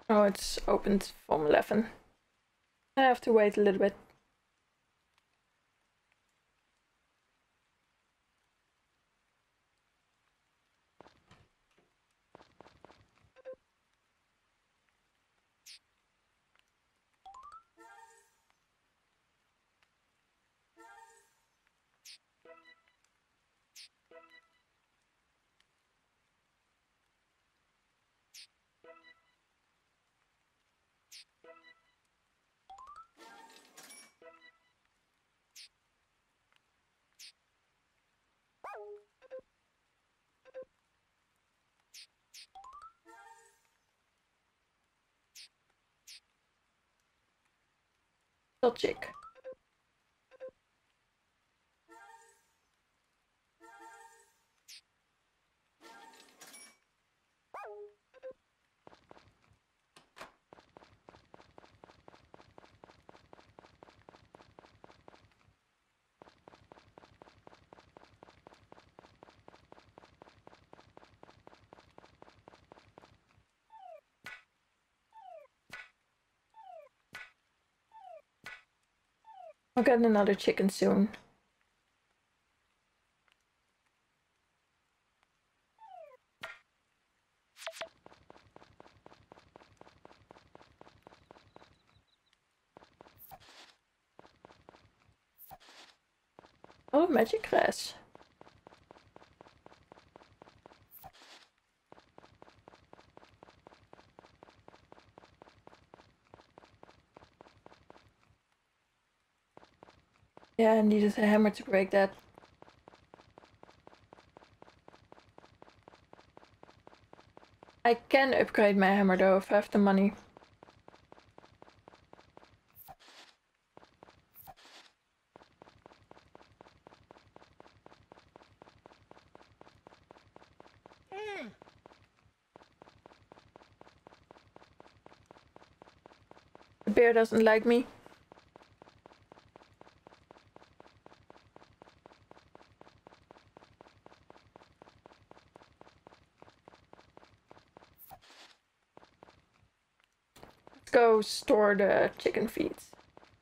Oh, it's opened from 11. I have to wait a little bit. I'll check. I'll get another chicken soon. Oh, magic grass. Yeah, I needed a hammer to break that. I can upgrade my hammer though if I have the money. The bear doesn't like me. Let's go store the chicken feeds.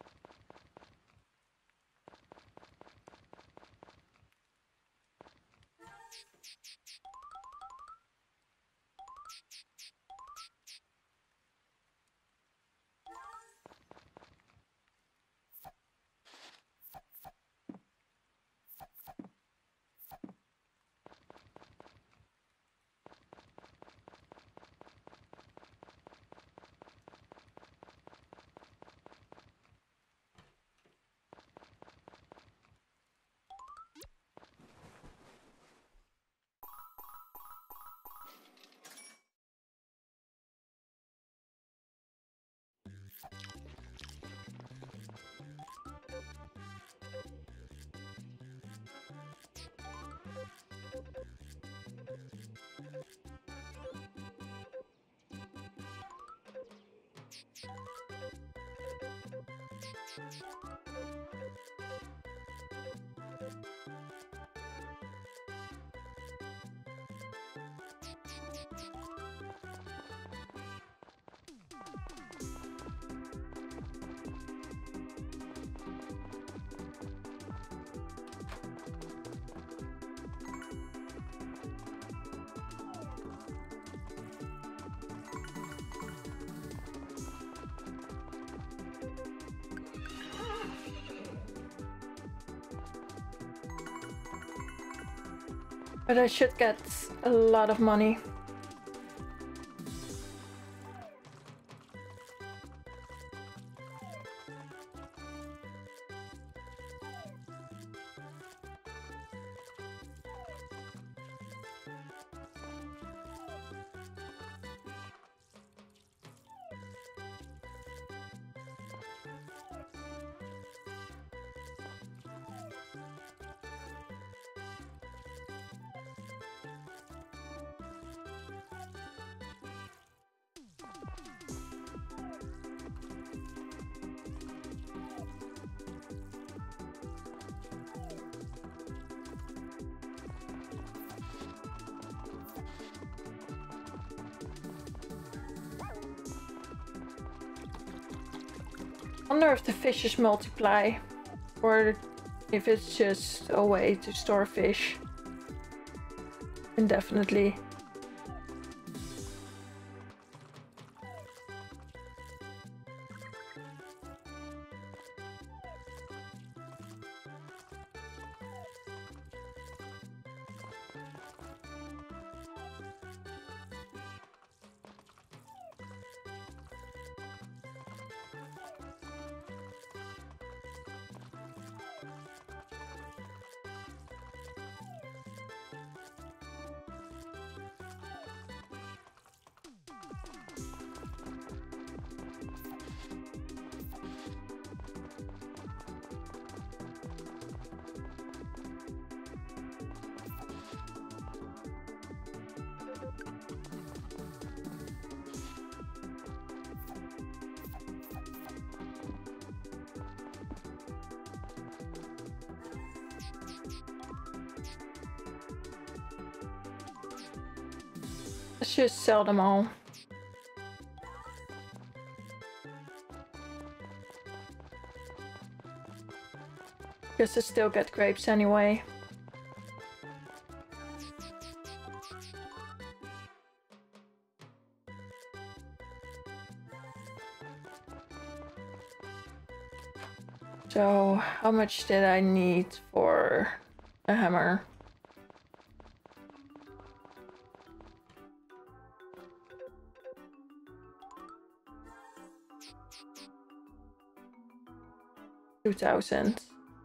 But I should get a lot of money. Wonder if the fishes multiply, or if it's just a way to store fish indefinitely. Let's just sell them all. Guess I still get grapes anyway. So, how much did I need for a hammer? $2,000.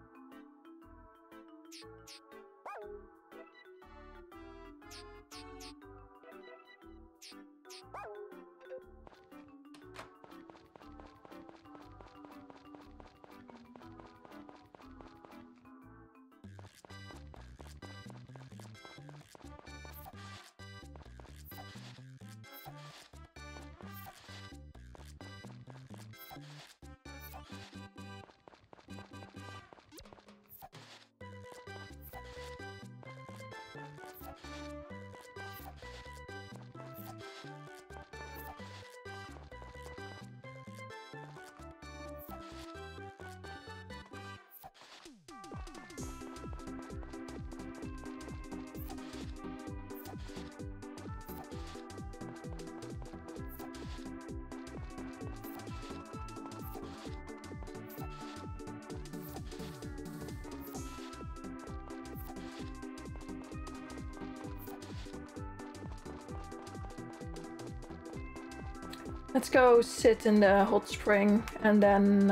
Let's go sit in the hot spring and then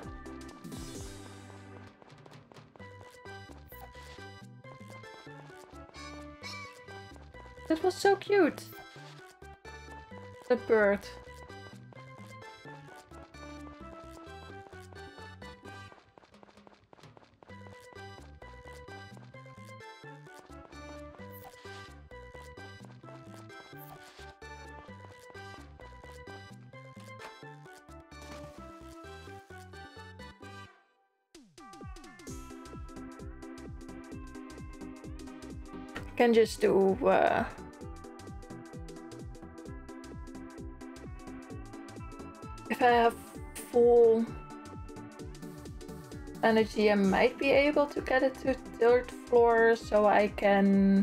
That was so cute. That bird. Can just do if I have full energy, I might be able to get it to third floor, so I can.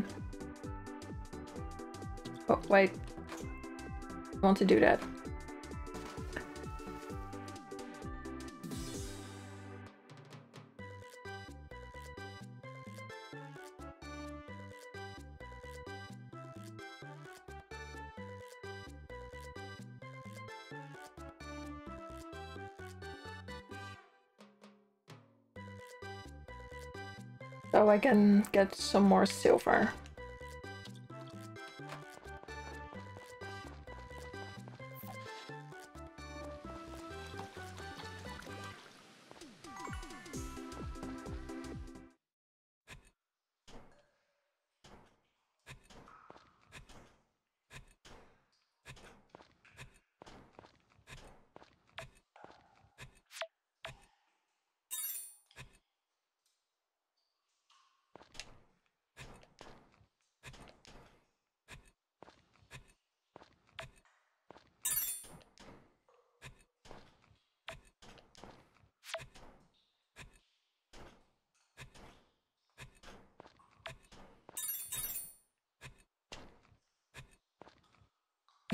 Oh wait, I want to do that. So I can get some more silver.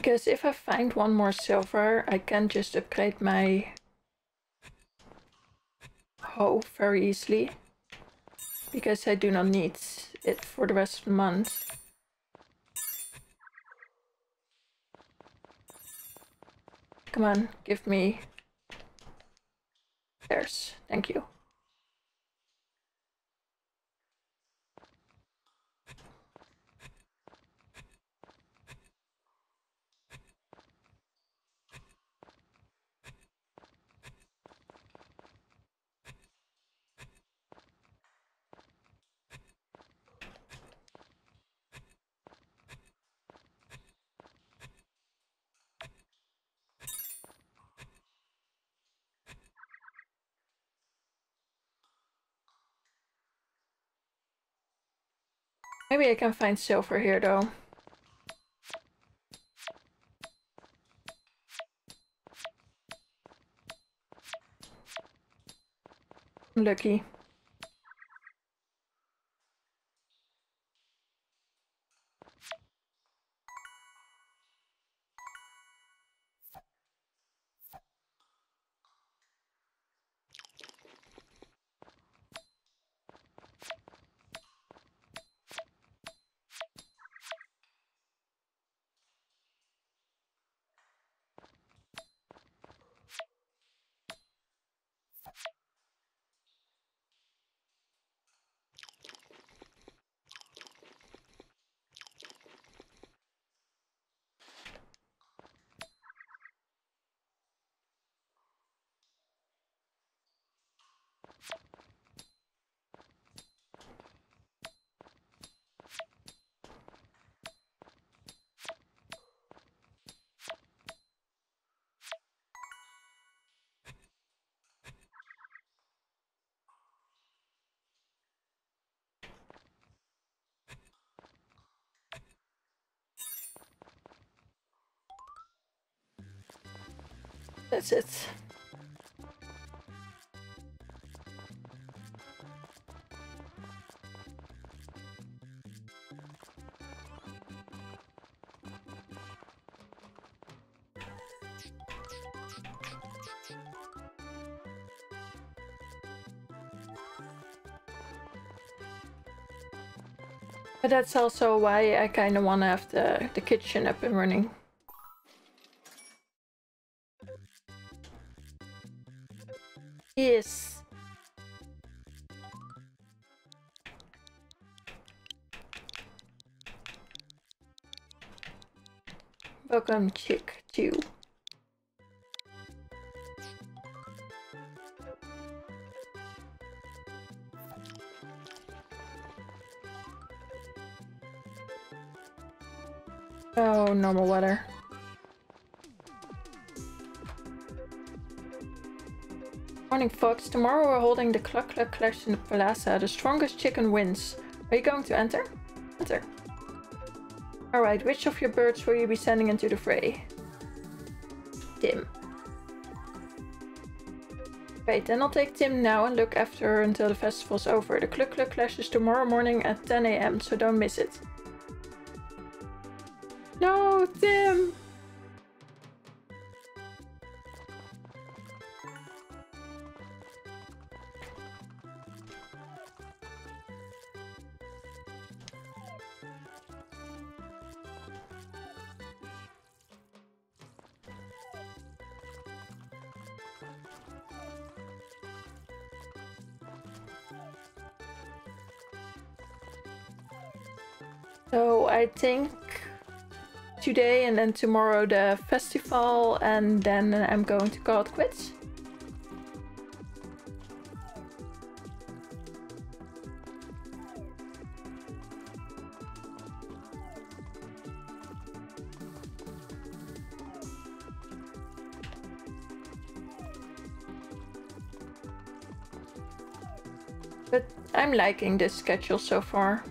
Because if I find one more silver, I can just upgrade my hoe very easily. Because I do not need it for the rest of the month. Come on, give me... There's, thank you. Maybe I can find silver here though. I'm lucky. That's it. But that's also why I kind of want to have the kitchen up and running. Yes. Welcome, Chick 2. Oh, normal weather. Morning, Fox. Tomorrow we're holding the Cluck Cluck Clash in the Plaza. The strongest chicken wins. Are you going to enter? Enter. Alright, which of your birds will you be sending into the fray? Tim. Wait, then I'll take Tim now and look after her until the festival's over. The Cluck Cluck Clash is tomorrow morning at 10 AM, so don't miss it. No, Tim! So I think today and then tomorrow the festival, and then I'm going to call it quits. But I'm liking this schedule so far.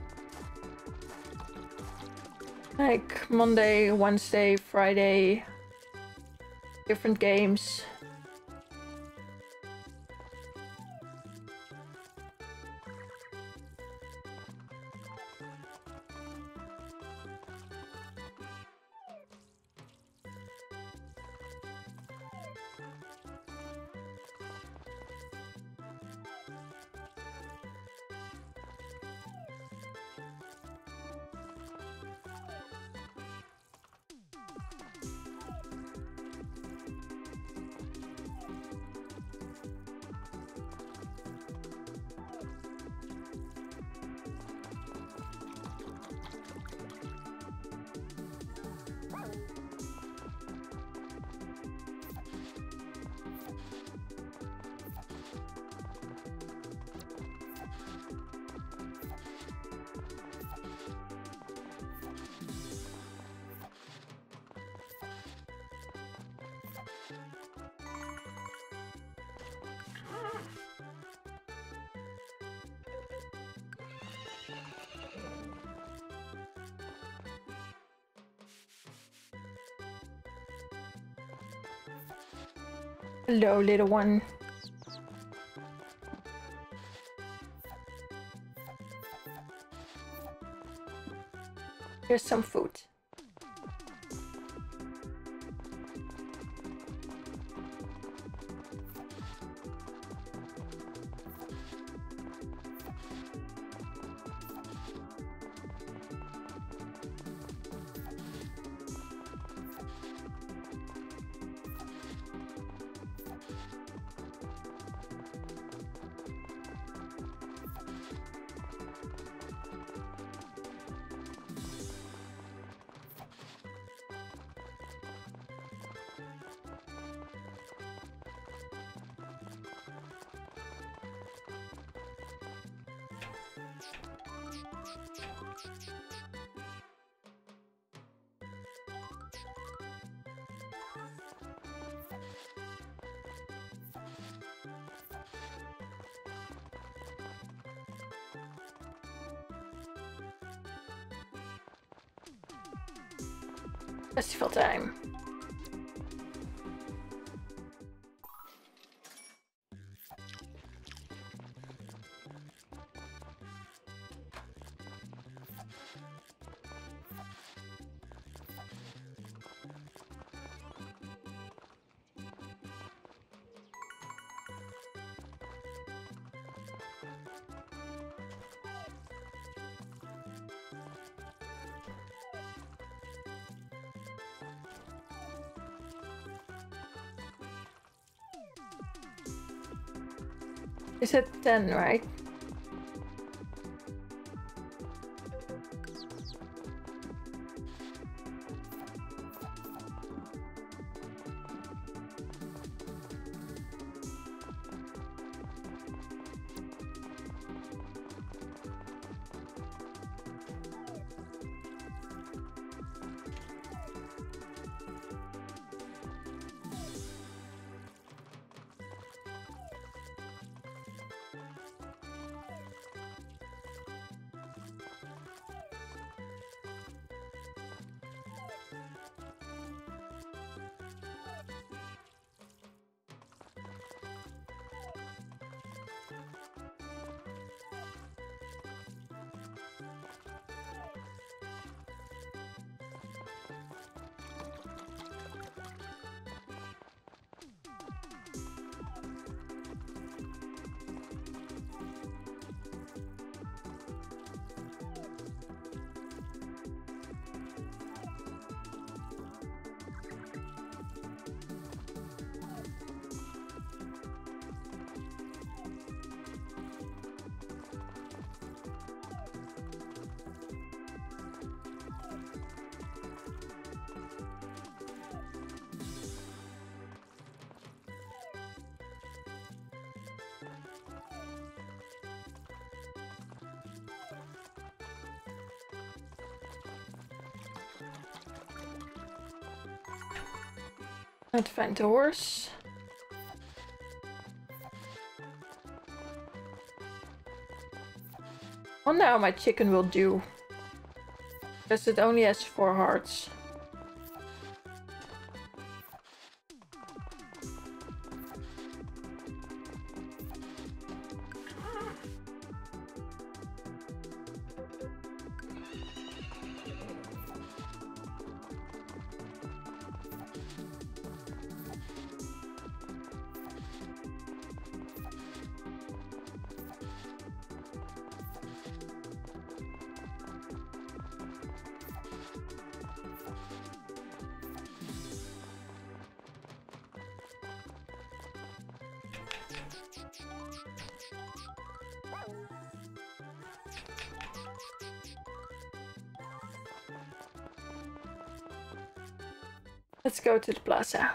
Like Monday, Wednesday, Friday, different games. Hello, little one. Here's some food. Festival time. You said 10, right? Let's find the horse. Wonder how my chicken will do. Because it only has 4 hearts. Let's go to the plaza.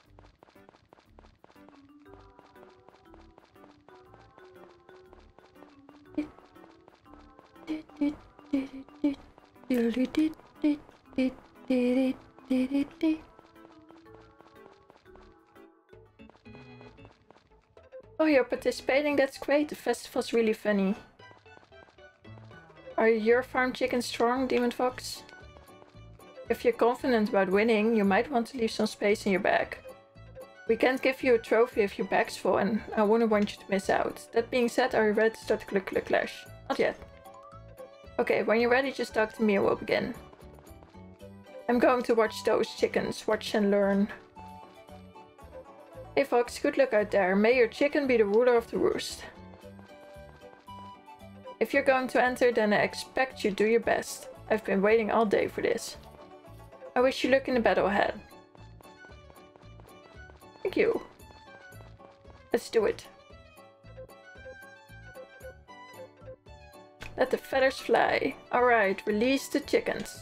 Oh, you're participating? That's great. The festival's really funny. Are your farm chickens strong, Demon Fox? If you're confident about winning, you might want to leave some space in your bag. We can't give you a trophy if your bag's full, and I wouldn't want you to miss out. That being said, are you ready to start the Clash? Not yet. Okay, when you're ready, just talk to me and we'll begin. I'm going to watch those chickens. Watch and learn. Hey Fox, good luck out there. May your chicken be the ruler of the roost. If you're going to enter, then I expect you do your best. I've been waiting all day for this. I wish you luck in the battle ahead. Thank you. Let's do it. Let the feathers fly. Alright, release the chickens.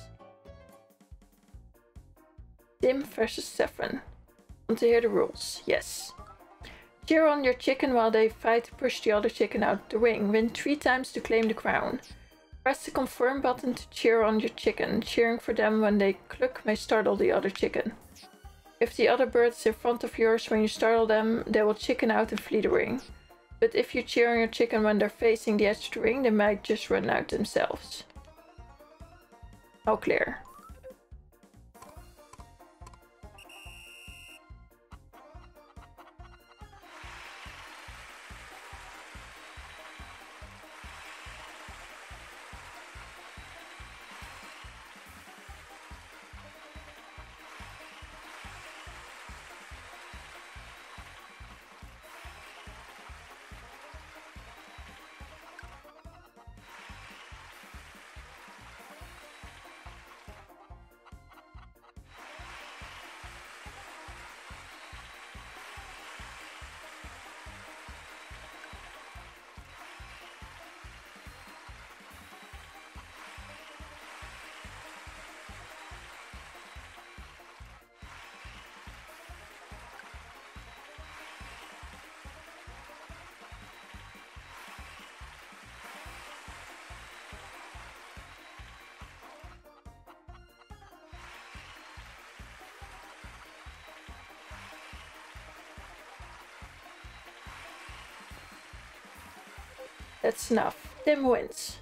Dim versus Saffron. Want to hear the rules? Yes. Cheer on your chicken while they fight to push the other chicken out the ring. Win 3 times to claim the crown. Press the confirm button to cheer on your chicken. Cheering for them when they cluck may startle the other chicken. If the other bird is in front of yours when you startle them, they will chicken out and flee the ring. But if you cheer on your chicken when they're facing the edge of the ring, they might just run out themselves. All clear. That's enough. Tim wins.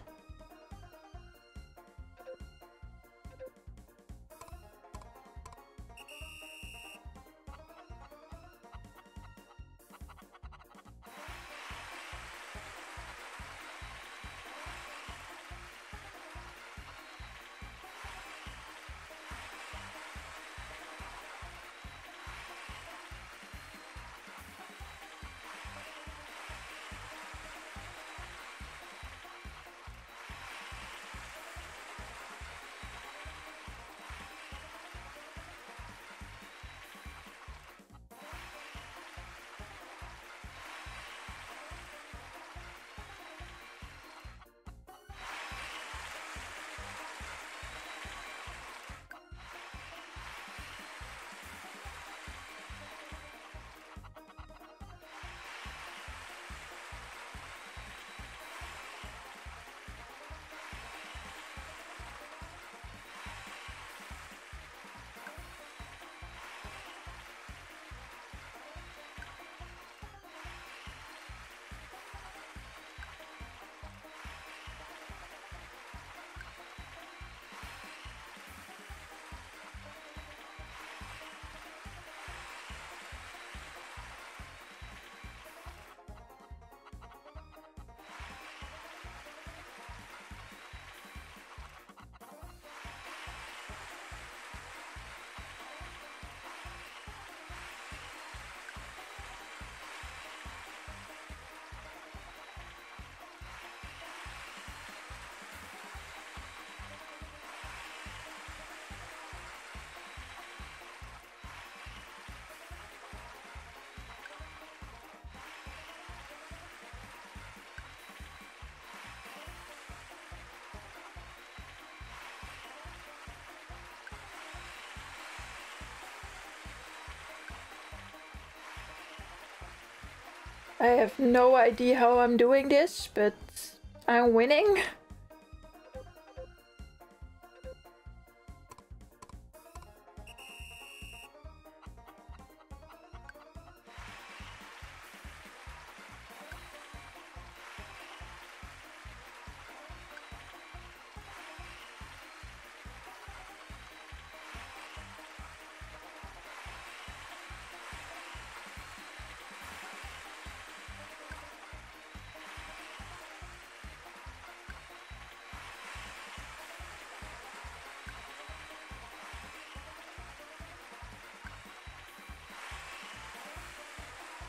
I have no idea how I'm doing this, but I'm winning.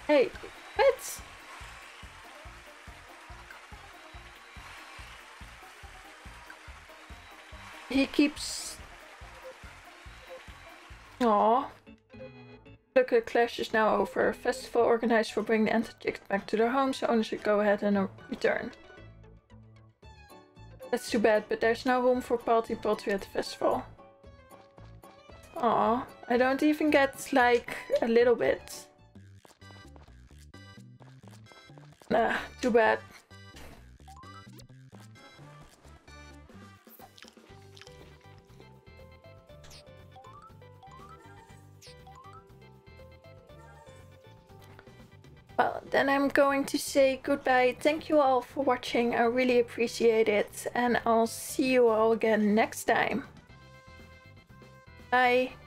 Hey, what? He keeps... Aww. Look, the clash is now over. Festival organized for bringing the Enter chicks back to their homes, so owners should go ahead and return. That's too bad, but there's no room for party poultry at the festival. Aw, I don't even get, like, a little bit. Nah, too bad. Well, then I'm going to say goodbye. Thank you all for watching. I really appreciate it. And I'll see you all again next time. Bye.